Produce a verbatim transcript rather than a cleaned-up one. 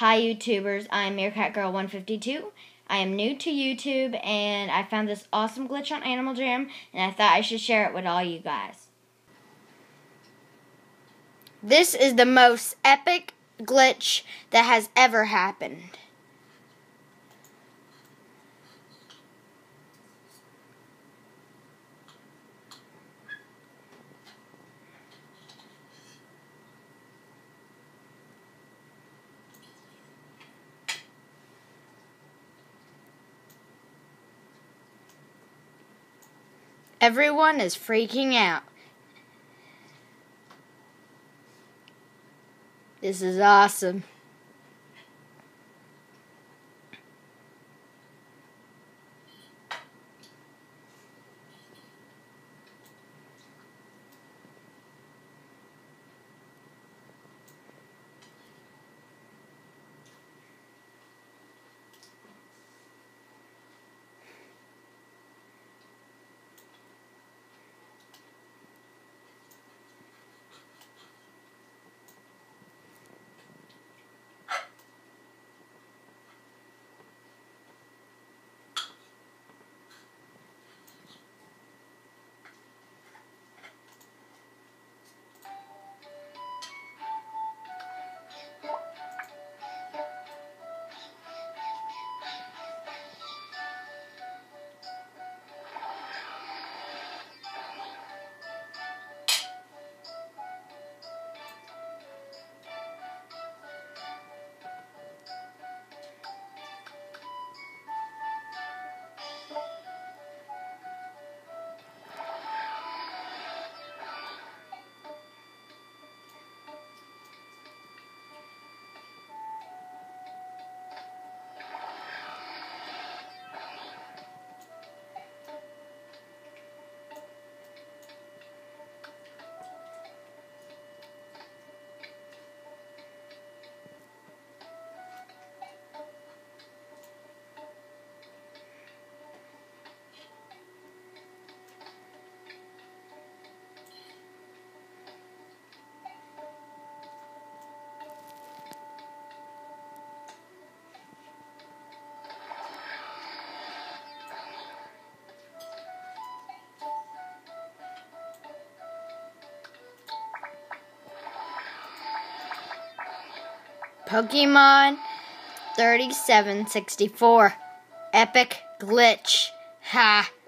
Hi YouTubers, I'm Meerkat Girl one fifty-two. I am new to YouTube and I found this awesome glitch on Animal Jam and I thought I should share it with all you guys. This is the most epic glitch that has ever happened. Everyone is freaking out. This is awesome. Pokemon thirty-seven sixty-four. Epic glitch. Ha.